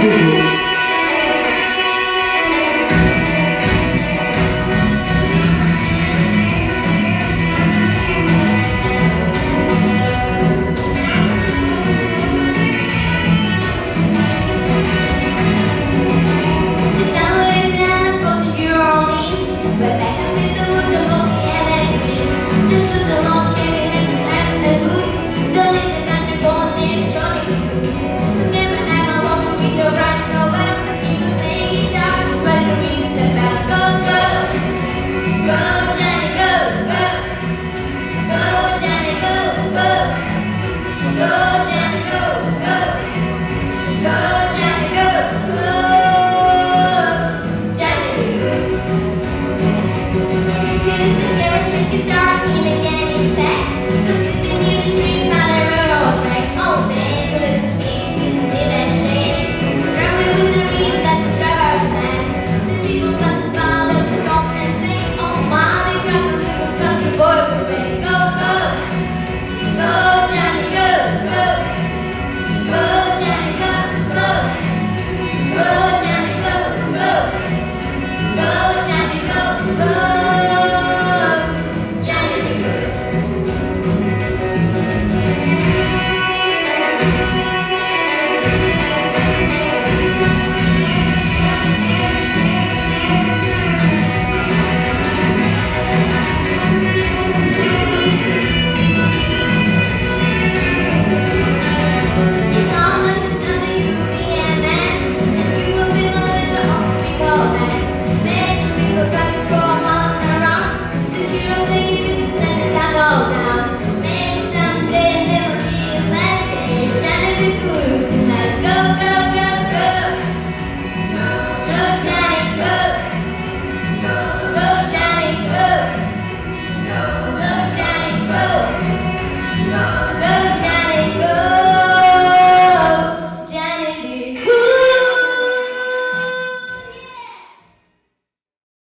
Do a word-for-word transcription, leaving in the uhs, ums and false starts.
Good. Guitar in a candy sack. Go sleeping near the tree by the railroad track. Oh man, where's the king sitting in that shade? Struggling with the reed that the driver's pants. The people passing by let them stop and sing. Oh my, they got a little country boy to play. Go, go, go Johnny, go, go, go Johnny, go, go, go Johnny, go, go, go Johnny, go, go. Go,